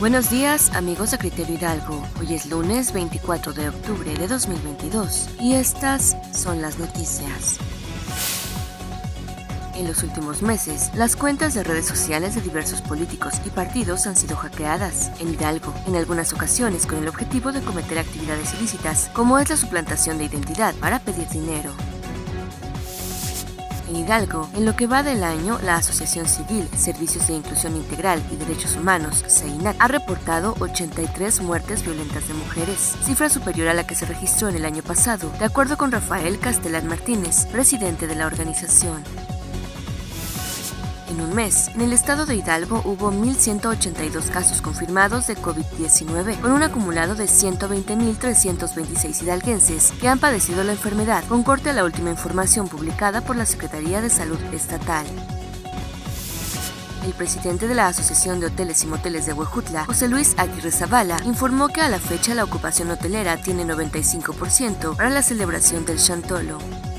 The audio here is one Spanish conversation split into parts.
Buenos días, amigos de Criterio Hidalgo. Hoy es lunes 24 de octubre de 2022 y estas son las noticias. En los últimos meses, las cuentas de redes sociales de diversos políticos y partidos han sido hackeadas en Hidalgo, en algunas ocasiones con el objetivo de cometer actividades ilícitas, como es la suplantación de identidad para pedir dinero. En Hidalgo, en lo que va del año, la Asociación Civil, Servicios de Inclusión Integral y Derechos Humanos, CEINAC, ha reportado 83 muertes violentas de mujeres, cifra superior a la que se registró en el año pasado, de acuerdo con Rafael Castellán Martínez, presidente de la organización. En un mes, en el estado de Hidalgo hubo 1.182 casos confirmados de COVID-19, con un acumulado de 120.326 hidalguenses que han padecido la enfermedad, con corte a la última información publicada por la Secretaría de Salud Estatal. El presidente de la Asociación de Hoteles y Moteles de Huejutla, José Luis Aguirre Zavala, informó que a la fecha la ocupación hotelera tiene 95% para la celebración del Chantolo.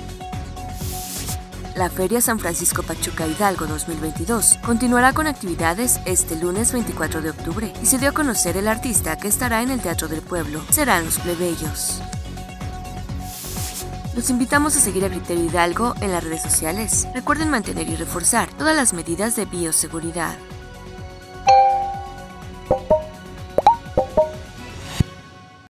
La Feria San Francisco Pachuca Hidalgo 2022 continuará con actividades este lunes 24 de octubre y se dio a conocer el artista que estará en el Teatro del Pueblo. Serán los plebeyos. Los invitamos a seguir a Criterio Hidalgo en las redes sociales. Recuerden mantener y reforzar todas las medidas de bioseguridad.